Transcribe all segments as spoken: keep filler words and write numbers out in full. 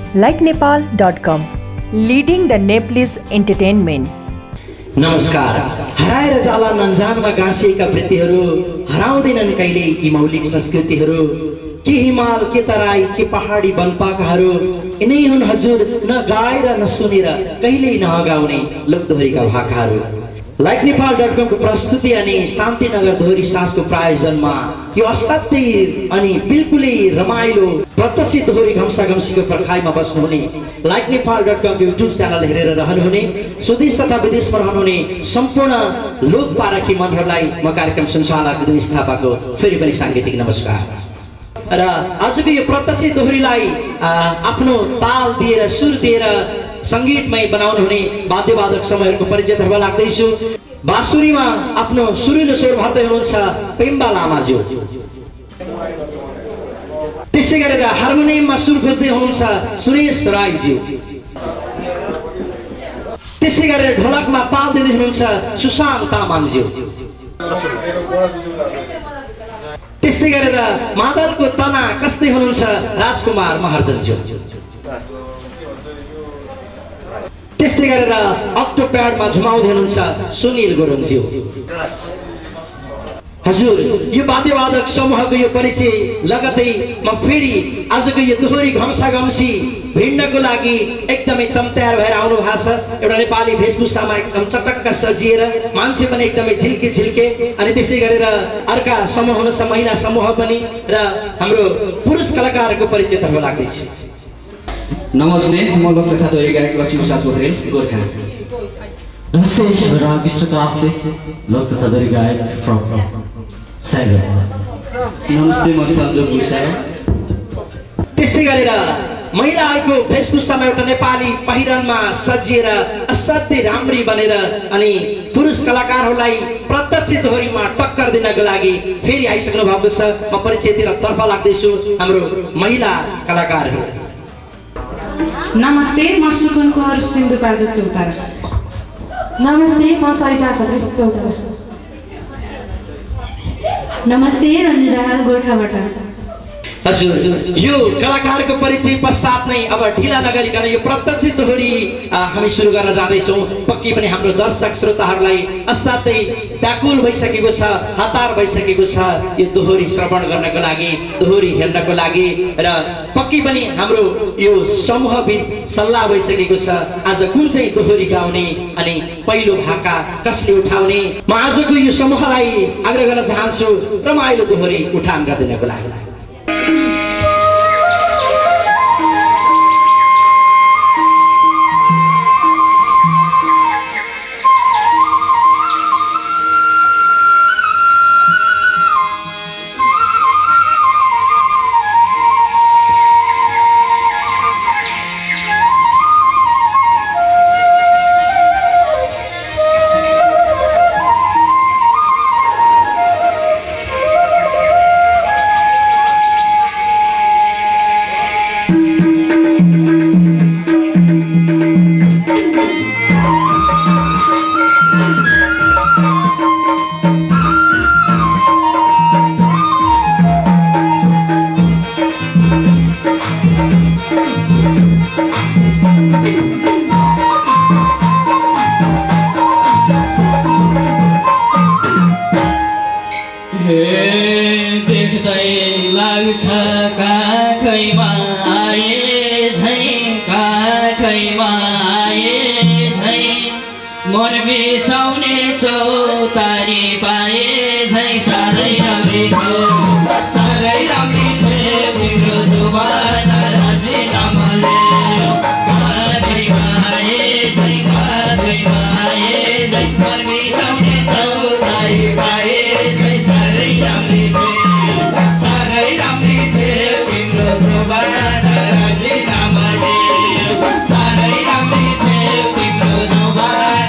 Like Nepal dot com, leading the Nepalese entertainment. नमस्कार। हराएर जाला नन्जानमा गाँसिएका वृत्तिहरू हराउँदैनन् कहिले यी मौलिक संस्कृतिहरू। के हिमाल, के तराई, के पहाडी वनपाकाहरू यिनै हुन् हजुर, न गाएर न सुनेर कहिल्यै नगाउने लोकदोहोरीका भाकाहरू। लाइक नेपाल डट कम को प्रस्तुति अनि शान्तिनगर दोहोरी साँझको प्रायोजनमा यो असाध्यै अनि बिल्कुलै रमाइलो प्रत्यक्ष दोहोरी घम्साघम्सीको पर्खाइमा बस्नुहुने, लाइक नेपाल डट कम को युट्युब च्यानल हेरेर रहनुहुने, स्वदेश तथा विदेशमा रहनुहुने सम्पूर्ण लोक पारखी मनहरूलाई म कार्यक्रम सञ्चालक दुई स्थापकको फेरि पनि साङ्गीतिक नमस्कार। र आजको यो प्रत्यक्ष दोहोरीलाई आफ्नो ताल दिएर सुर दिएर संगीतमय बनाउनु हुने वाद्यवादक समूहहरूको परिचयतर्फ लाग्दैछु। बाँसुरीमा आफ्नो सुरिलो स्वर भर्दै हुनुहुन्छ पेम्बा लामाज्यू। त्यसै गरेर हार्मोनियममा सुर खोज्दै हुनुहुन्छ सुरेश राईज्यू। त्यसै गरेर ढोलकमा ताल दिँदै हुनुहुन्छ सुशान्त तामाङज्यू। त्यसै गरेर मादलको तना कस्दै हुनुहुन्छ राजकुमार महर्जनज्यू। त्यसै गरेर अक्टोप्याडमा झुमाउँदै हुनुहुन्छ सुनिल गुरुङज्यू। हजुर, यो वाद्यवादक समूहको यो परिचय लगतै म फेरि आजको यो दोहोरी घम्साघम्सी भिड्नको लागि एकदमै तम्तयार भएर आउनु भएको छ। एउटा नेपाली वेशभूषामा एकदम चटक्क सजिएर मान्छे पनि एकदमै झिल्के झिल्के। अनि त्यसै गरेर अर्का समूह हुनुहुन्छ महिला समूह पनि, र हाम्रो पुरुष कलाकारको परिचयतर्फ लाग्दैछ। नमस्ते, म लोककथा दोहोरी गायक लक्ष्मीप्रसाद पोखरेल, गोर्खा। नमस्ते, रामकृष्ण काफ्ले, लोककथा दोहोरी गायक फ्रम साइगर। नमस्ते, म सञ्जो भूषा। त्यसै गरेर महिलाहरूको वेशभूषामा एउटा नेपाली पहिरनमा सजिएर असाध्यै राम्री बनेर अनि पुरुष कलाकारहरूलाई प्रत्यक्ष दोहोरीमा टक्कर दिनको लागि फेरि आइसक्नु भएको छ। म परिचयतिर तर्फ लाग्दैछु हाम्रो महिला कलाकारहरू। नमस्ते, म सुकुन कौर सिन्धुपाल्चोक चौतारा। नमस्ते, म सरिता खत्री चौतारा। नमस्ते, रञ्जु दाहाल गोर्खाबाट। हजुर, यो कलाकारको परिचय पश्चात नै अब ढिला नगरिकन यो प्रत्यक्ष दोहोरी हामी सुरु गर्न जाँदैछौँ। पक्कै पनि हाम्रो दर्शक श्रोताहरूलाई असाध्यै व्याकुल भइसकेको छ, हतार भइसकेको छ यो दोहोरी श्रवण गर्नको लागि, दोहोरी हेर्नको लागि। र पक्कै पनि हाम्रो यो समूह बीच सल्लाह भइसकेको छ आज कुन चाहिँ दोहोरी गाउने अनि पहिलो भाका कसले उठाउने। म आजको यो समूहलाई आग्रह गर्न चाहन्छु रमाइलो दोहोरी उठान गरिदिनको लागि।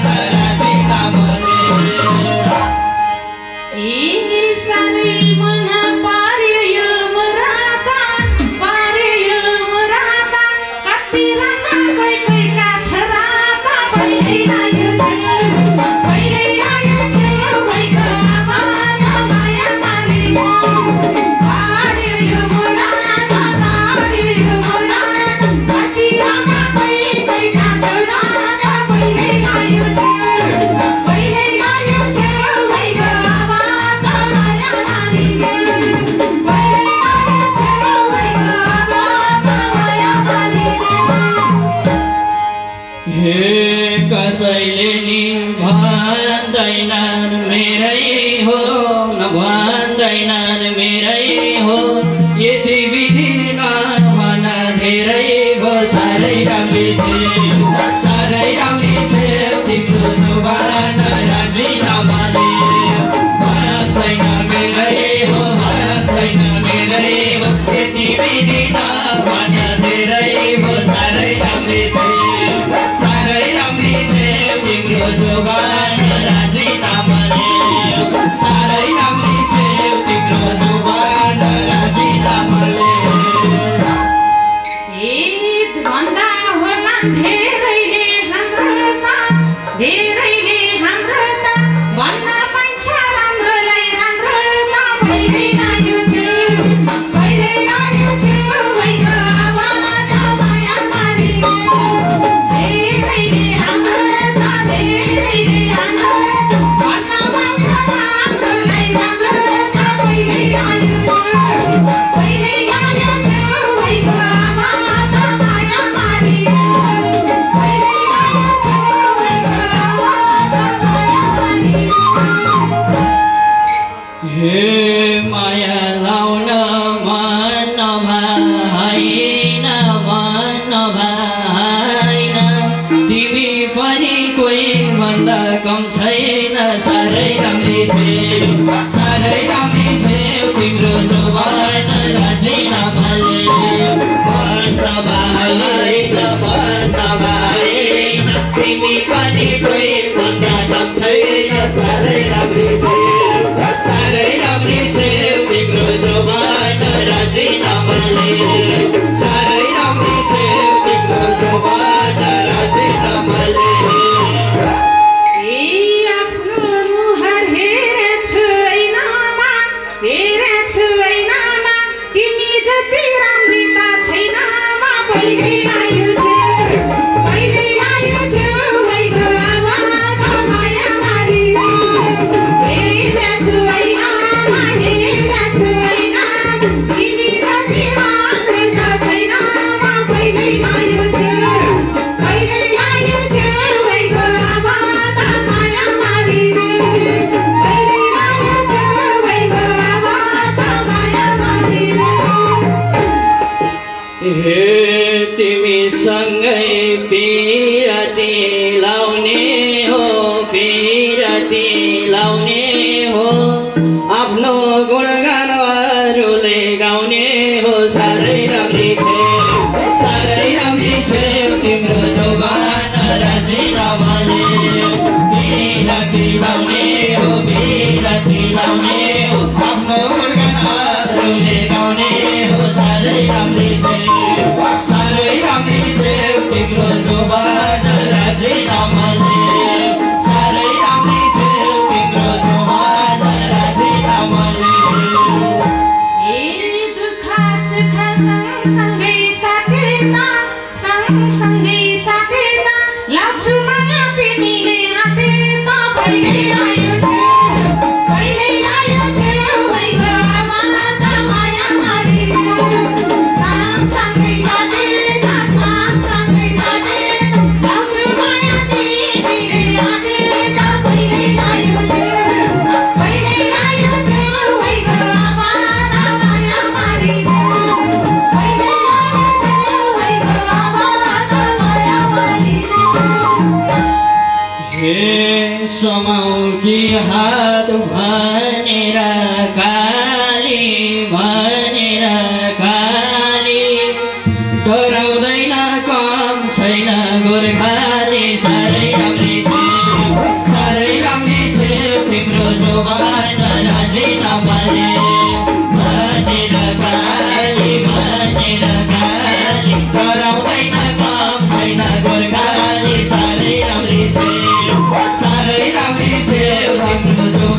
सारै मन कसैले नि भन्दैनन् मेरै हो भन्दैनन् मेरै हो यति विधि नभन धेरै हो साह्रै राम्री छे साह्रै राम्री छे तिम्रो जुबान राजी नमाले भन्दैन मेरै हो भन्दैन मेरै हो यति विधि नभन धेरै हो साह्रै राम्री छे साह्रै राम्री छे तिम्रो जुबान राजी नमाले साह्रै राम्री छे तिम्रो जुबान राजी नमाले भन्दा होला धेरैले हाम्रो त धेरैले हाम्रो त भन्न पाइन्छ राम्रोलाई राम्रो त भइरै लाग्यो छु भइरै लाग्यो छु भइको आवाज माया मारियो धेरैले हाम्रो त धेरैले हाम्रो भन्न पाइन्छ राम्रोलाई राम्रो त भइरै लाग्यो छु भइरै लाग्यो छु भइको आवाज माया मारियो भइरै लाग्यो छु भइको आवाज माया मारियो हे माया लाउन मन नभएन मन नभएन तिमी पनि कोही भन्दा कम छैन साह्रै राम्री छे साह्रै राम्री छे तिम्रो जुबान राजी नमाले भन्न भएन भन्न भएन तिमी पनि कोही भन्दा कम छैन साह्रै राम्री छे साह्रै राम्री छे तिम्रो जुबान राजी नमाले साह्रै राम्री छे तिम्रो जुबान राजी नमाले ए आफ्नो मुहार हेरेछु ऐनामा हेरेछु ऐनामा तिमी जति राम्री त छैनमा भइरै लाग्यो छु भइरै लाग्यो छु भइको आवाज माया मारियो हेरेछु ऐनामा हेरेछु ऐनामा तिमी जति राम्री त छैनमा भइरै लाग्यो छु भइरै लाग्यो छु भइको आवाज माया मारियो भइरै लाग्यो छु भइको आवाज माया मारियो हे तिमी सँगै पिरती लाउने हो पिरती लाउने हो आफ्नो गुणगान अरूले गाउने हो साह्रै राम्री छे साह्रै राम्री छे तिम्रो जुबान राजी नमाले पिरती लाउने हो पिरती लाउने हो आफ्नो गुणगान अरूले गाउने हो साह्रै राम्री छे साह्रै राम्री छे तिम्रो जुबान राजी नमाले साह्रै राम्री छे तिम्रो जुबान राजी नमाले ए दुःख सुख सँगसँगै साथेता सँगसँगै साथेता लाग्छु माया तिमीले हातेता भइरै लाग्यो छु भइरै लाग्यो छु भइको आवाज माया मारियो सँगसँगै साथेता सँगसँगै साथेता लाग्छु माया तिमीले हातेता भइरै लाग्यो छु भइरै लाग्यो छु भइको आवाज माया मारियो भइरै लाग्यो छु भइको आवाज माया मारियो हे समाउ कि हात भनेर काली भनेर काली डराउँदैन कम छैन गोर्खाली साह्रै राम्री छे साह्रै राम्री छे तिम्रो जुबान राजी नमाले भनेर काली भनेर काली डराउँदैन कम छैन गोर्खाली साह्रै राम्री छे साह्रै राम्री छे तिम्रो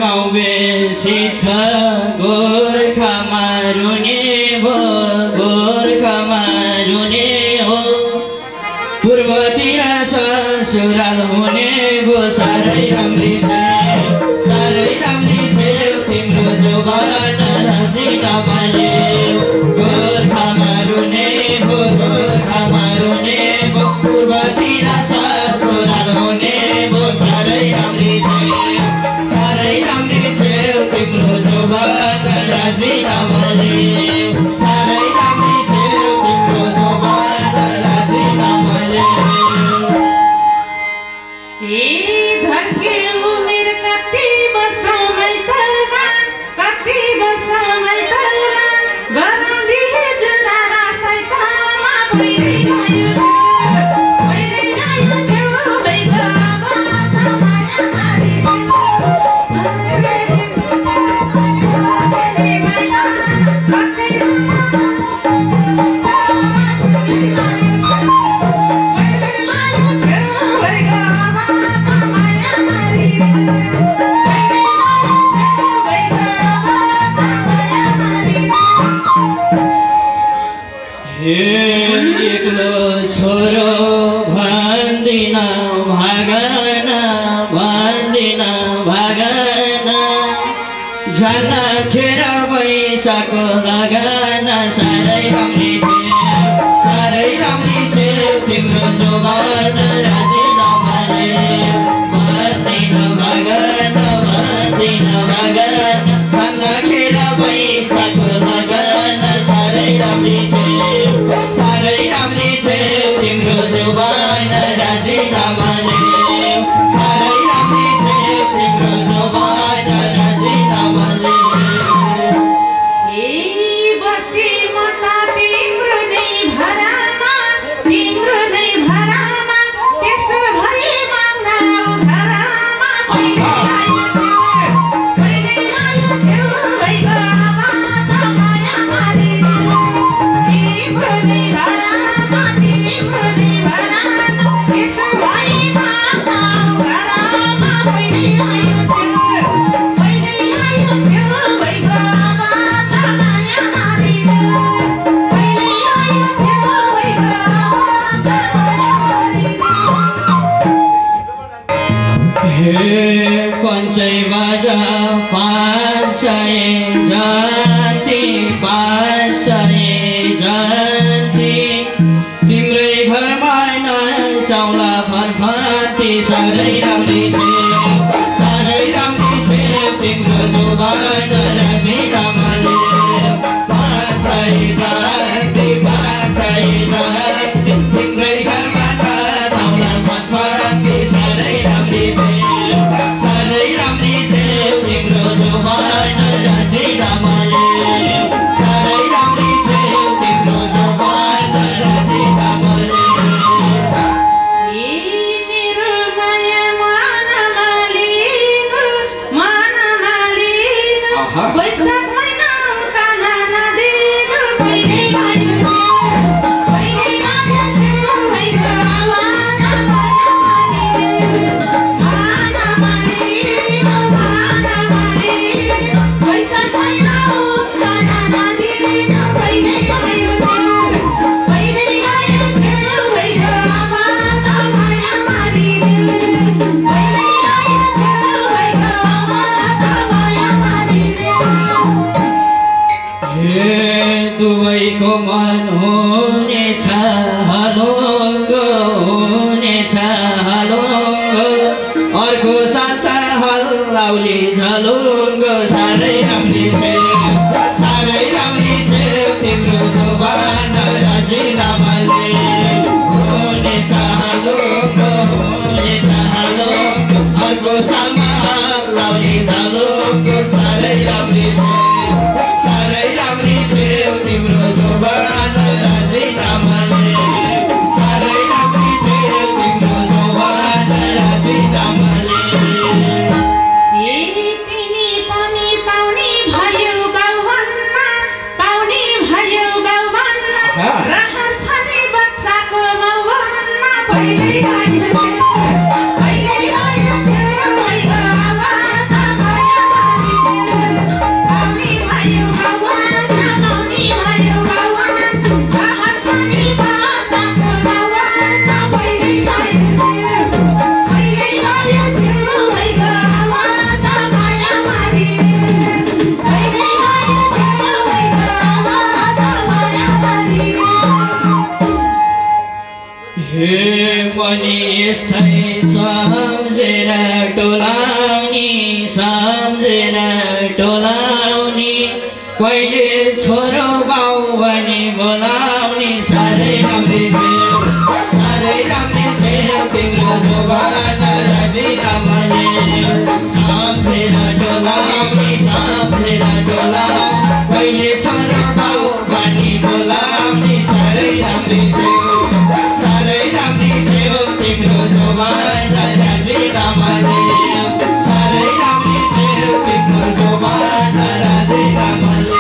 गाउँ बेसी छ गोर्खामा रुने भो गोर्खामा रुने हो पूर्वतिर ससुराल हुने भो साह्रै राम्री छ साह्रै राम्री छ तिम्रो जोबान साँच्चै नमाले गोर्खामा रुने भो गोर्खामा रुने भो पूर्वतिर ससुराल हुने भो साह्रै राम्री छ साह्रै राम्री छ तिम्रो जोबान राजी नमाले साह्रै राम्री छ तिम्रो जोबान राजी नमाले ए धर्के उमेर कति बसमै तलमा कति बसमै तलमा गरौँ दिले जुदारा सैतामा भइरह्यो भइरह्यो छेउमै बाबा माया मारी एक्लो छोरो भन्दिन भागन भन्दिन भागन झन खेर पैसाको लगन साह्रै राम्री छ साह्रै राम्री छ तिम्रो जोबान राजी नमाले भन्दिन भागन भन्दिन भागन झन खेर पैसाको लगन साह्रै राम्री छ साह्रै राम्री छ तिम्रो जोबान राजी नमाले साह्रै राम्री छ तिम्रो जोबान राजी नमाले ए बसी म त तिम्रो नै भरामा तिम्रो नै भरामा त्यसो भए माग्दा घरमा भइरह्यो भइरह्यो छेउमै बाबा त माया मारी तिम्रो नै भरामा तिम्रो नै भरामा त्यसो भए माग्दा घरमा भइरह्यो भइरह्यो छेउमै बाबा त माया मारी भइरह्यो छेउमै बाबा त माया मारी हे पञ्चै बाजा पाँच सय जति पाँच सय जति तिम्रै घरमा नचाउला फर्फती साह्रै राम्री छ साह्रै राम्री छ तिम्रो जोबान राजी नमाले पाँच सय जति पाँच सय जति तिम्रै घरमा नचाउला फर्फती साह्रै राम्री छ साह्रै राम्री छ तिम्रो जोबान राजी नमाले साह्रै राम्री छ तिम्रो जोबान राजी नमाले ए मेरो माया मन मालिनु मन मालिनु वैशाख महिना काना नदिनु भइरह्यो भइरह्यो छेउमै बाबा त माया मारी मन मालिनु मन मालिनु वैशाख महिना काना नदिनु भइरह्यो भइरह्यो छेउमै बाबा त माया मारी भइरह्यो छेउमै बाबा त माया मारी हे दुवैको मन हुनेछ हलुङ्गो हुनेछ हलुङ्गो अर्को साथ हल्लाउली झलुङ्गो साह्रै राम्री छ साह्रै राम्री छ तिम्रो जोबान राजी नमाले हुनेछ हलुङ्गो हुनेछ हलुङ्गो अर्को सालमा हल्लाउली झलुङ्गो साह्रै राम्री छ साह्रै राम्री छ तिम्रो जोबान राजी नमाले साह्रै राम्री छ तिम्रो जोबान राजी नमाले ए तिमी पनि पाउने भयो सम्झेर टोलाउने कहिले छोरो बाउ भनी बोलाउने साह्रै राम्री थियो साह्रै राम्री थियो तिम्रो जोबान राजीनामाले सम्झेर टोलाउने सम्झेर टोलाउने कहिले छोरो बाउ भनी बोलाउने साह्रै राम्री थियो साह्रै राम्री थियो तिम्रो जोबान राजीनामाले साह्रै राम्री थियो तिम्रो जोबान राजीनामाले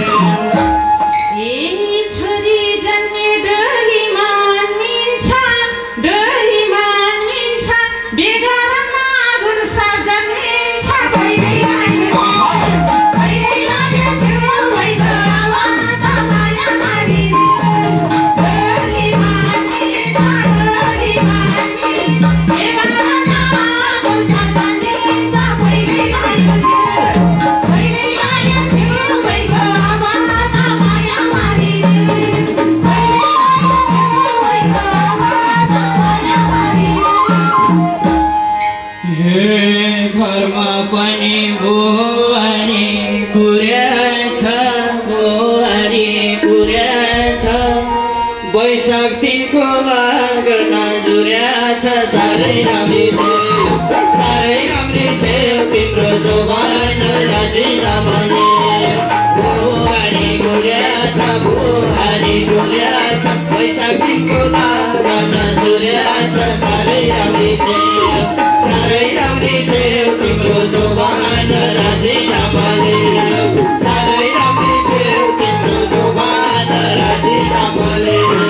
साह्रै राम्री थियो साह्रै राम्री थियो तिम्रो जोबान राजीनामाले बुहारी गुर्याछ बुहारी गुर्याछ वैशाख दिनको लागन जुर्याछ साह्रै राम्री थियो साह्रै राम्री थियो तिम्रो जोबान राजीनामाले साह्रै राम्री थियो तिम्रो जोबान राजीनामाले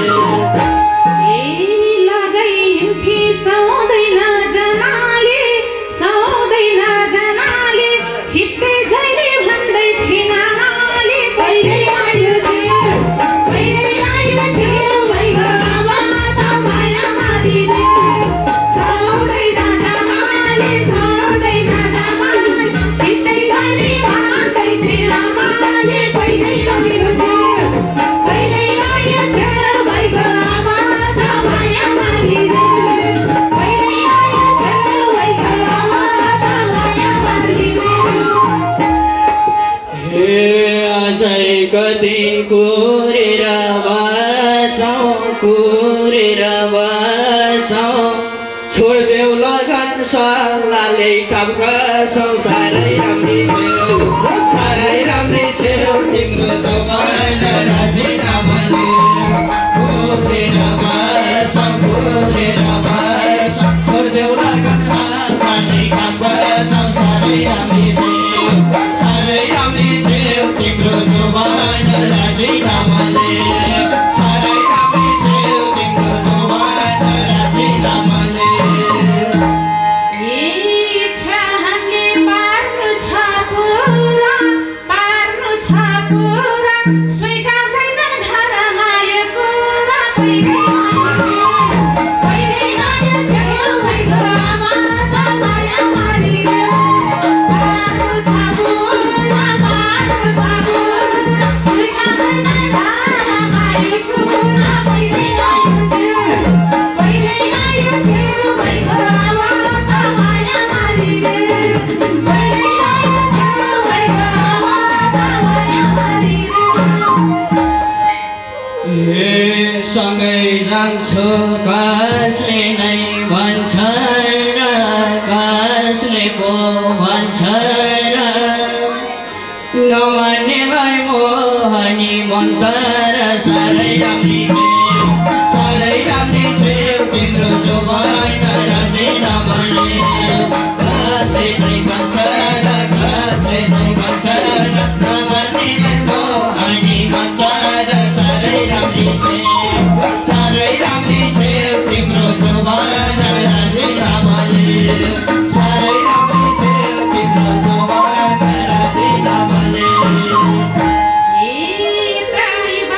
कति कुरेर बसौँ कुरेर बसौँ छोड्देऊ लगन सल्लाहले टप्कसौँ साह्रै राम्री थियो साह्रै राम्री थियो तिम्रो जोबान राजीनामाले कुरेर बसौँ कुरेर बसौँ छोड्देऊ लगन सल्लाहले टप्कसौँ साह्रै राम्री थियो साह्रै राम्री थियो तिम्रो जोबान राजीनामाले साह्रै राम्री थियो तिम्रो जोबान राजीनामाले सँगै जान्छु कसले नै भन्छ र कसले पो भन्छ र नमान्नेलाई मोहनी मन्तर साह्रै राम्री थियो साह्रै राम्री थियो तिम्रो जोबान राजीनामाले कसले नै भन्छ र कसले नै भन्छ र नमान्नेलाई मोहनी मन्तर साह्रै राम्री थियो साह्रै राम्री थियो तिम्रो जोबान राजीनामाले साह्रै राम्री थियो तिम्रो जोबान राजीनामाले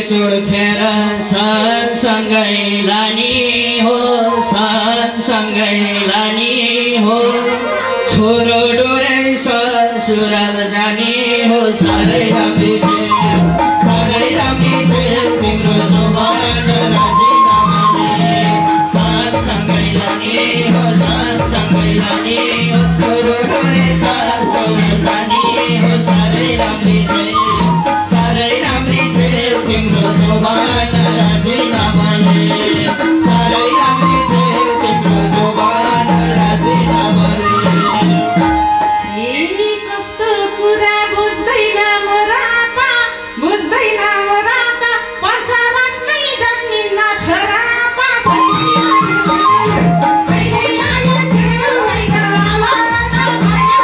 चोड्खेर सँगसँगै लाने हो सँगसँगै लाने हो छोरो डोरे ससुराल जाने हो साह्रै राम्री छे साह्रै राम्री छे तिम्रो जवान राजीनामाले सँगसँगै लाने हो सँगसँगै लाने हो छोरो डोरे ससुराल जाने हो साह्रै राम्री छे साह्रै राम्री छे तिम्रो जवान राजीनामाले साह्रै राम्री छे तिम्रो जवान राजीनामाले कस्तो कुरा बुझ्दैन मोराता बुझ्दैन मोराता पञ्चावटमै जन्मिन्न छोराता कहिले आयो छेउैका आवाज भयो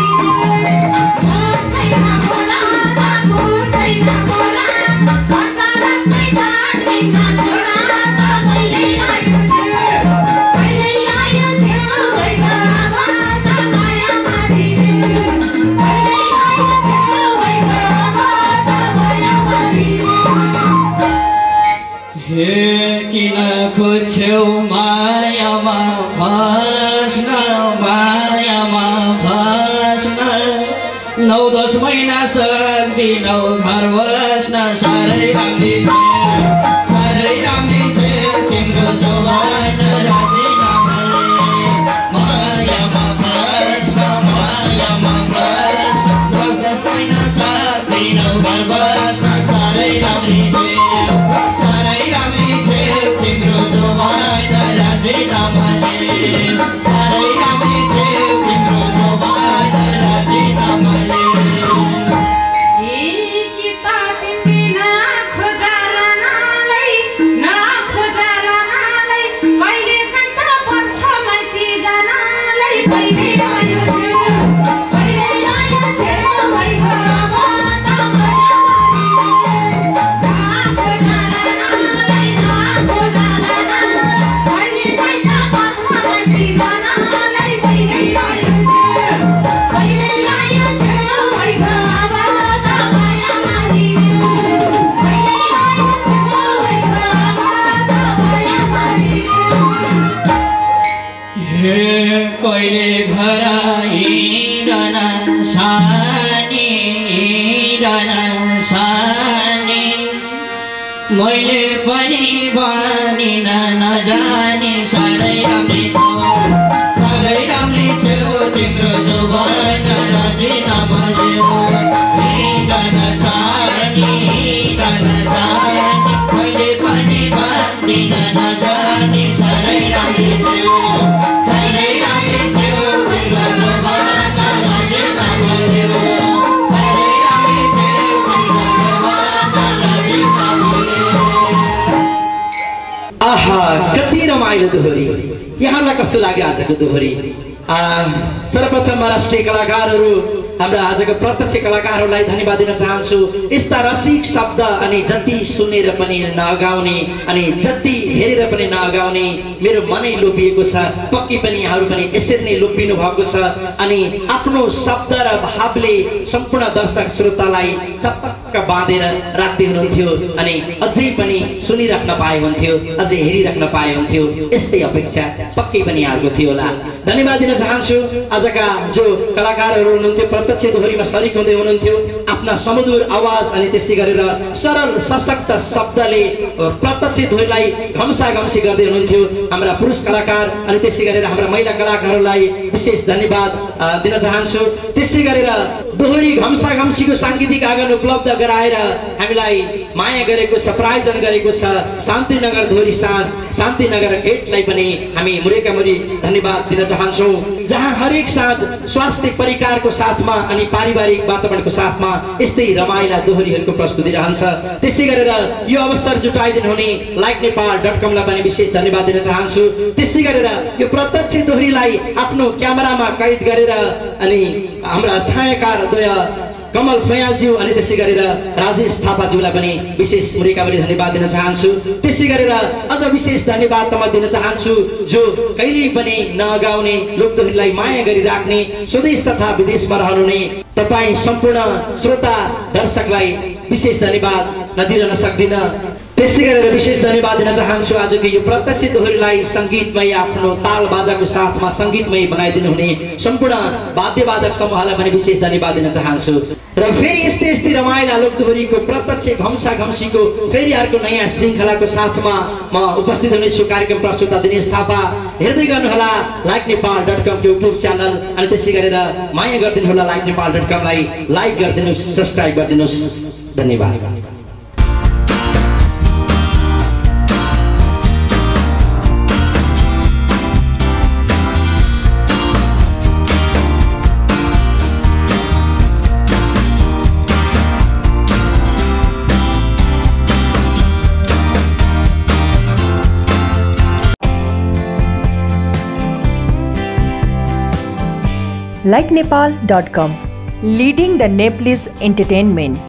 बुझ्दैन मोराता बुझ्दैन मोराता पञ्चावटमै जन्मिन्न छोराता कहिले आयो कहिले आयो छेउैका आवाज भयो हे किन खोज्यौ मायामा फस्न मायामा फस्न नौ दस महिना सक्दिनौ घर बस्न साह्रै राम्री छे साह्रै राम्री छे तिम्रो जवान राजीनामाले मायामा फस्न मायामा फस्न नौ दस महिना सक्दिनौ घर बस्न साह्रै राम्री छे साह्रै राम्री छे तिम्रो जवान राजीनामाले साह्रै राम्री छे तिम्रो जवान राजीनामाले कहिले घर हिँडन सानी हिँडन सानी मैले पनि भनिन नजाने साह्रै राम्री छौ साह्रै राम्री छौ तिम्रो जवान राजीनामाले हिँडन सानी हिँडन सानी मैले पनि भनिन नजाने साह्रै राम्री छौ कति रमाइलो दोहोरी यहाँलाई कस्तो लाग्यो आजको दोहोरी सर्वप्रथम राष्ट्रिय कलाकारहरू हाम्रा आजको प्रत्यक्ष कलाकारहरूलाई धन्यवाद दिन चाहन्छु यस्ता रसिक शब्द अनि जति सुनेर पनि नगाउने अनि जति हेरेर पनि नगाउने मेरो मनै लोभिएको छ पक्कै पनि यहाँहरू पनि यसरी नै लोभिनु भएको छ अनि आफ्नो शब्द र भावले सम्पूर्ण दर्शक श्रोतालाई चपक्क बाँधेर राख्दै हुनुहुन्थ्यो अनि अझै पनि सुनिराख्न पाए हुन्थ्यो अझै हेरिराख्न पाए हुन्थ्यो यस्तै अपेक्षा पक्कै पनि यहाँहरूको थियो होला धन्यवाद दिन चाहन्छु आजका जो कलाकारहरू हुनुहुन्थ्यो प्रत्यक्ष दोहोरीमा सरिक हुँदै हुनुहुन्थ्यो आफ्ना सुमधुर आवाज अनि त्यसै गरेर सरल सशक्त शब्दले प्रत्यक्ष दोहोरीलाई घम्सा घम्सी गर्दै हुनुहुन्थ्यो हाम्रा पुरुष कलाकार अनि त्यसै गरेर हाम्रा महिला कलाकारहरूलाई विशेष धन्यवाद दिन चाहन्छु त्यसै गरेर दोहोरी घम्सा घम्सीको साङ्गीतिक आँगन उपलब्ध गराएर हामीलाई माया गरेको छ प्रायोजन गरेको छ शान्तिनगर दोहोरी साँझ शान्तिनगर गेटलाई पनि हामी मुरेका मुरी धन्यवाद दिन चाहन्छौँ जहाँ हरेक साँझ स्वास्थ्य परिकारको साथमा अनि पारिवारिक वातावरणको साथमा यस्तै रमाइला दोहोरीहरूको प्रस्तुति रहन्छ त्यसै गरेर यो अवसर जुटाइदिनु हुने लाइक नेपाल डट कमलाई पनि विशेष धन्यवाद दिन चाहन्छु त्यसै गरेर यो प्रत्यक्ष दोहोरीलाई आफ्नो क्यामेरामा कैद गरेर अनि हाम्रा छायाकार द्वय कमल फयालज्यू अनि त्यसै गरेर राजेश थापाज्यूलाई पनि विशेष मुरीकावरी धन्यवाद दिन चाहन्छु त्यसै गरेर अझ विशेष धन्यवाद तम दिन चाहन्छु जो कहिल्यै पनि नगाउने लोकदोहोरीलाई माया गरिराख्ने स्वदेश तथा विदेशमा रहनुहुने तपाईँ सम्पूर्ण श्रोता दर्शकलाई विशेष धन्यवाद नदिरहन सक्दिनँ। त्यसै गरेर विशेष धन्यवाद दिन चाहन्छु आजको यो प्रत्यक्ष दोहोरीलाई सङ्गीतमय आफ्नो ताल बाजाको साथमा सङ्गीतमय बनाइदिनु हुने सम्पूर्ण वाद्यवादक समूहलाई पनि विशेष धन्यवाद दिन चाहन्छु। र फेरि यस्तै यस्तै रमाइला लोक दोहोरीको प्रत्यक्ष घम्सा घम्सीको फेरि अर्को नयाँ श्रृङ्खलाको साथमा म उपस्थित हुनेछु। कार्यक्रम प्रस्तुता दिनेश थापा। हेर्दै गर्नुहोला like Nepal dot com YouTube channel, अनि त्यसै गरेर माया गरिदिनु होला लाइक नेपाल डट कमलाई लाइक गरिदिनुहोस्, सब्सक्राइब गरिदिनुहोस्। धन्यवाद। like nepal dot com, leading the Nepalese entertainment.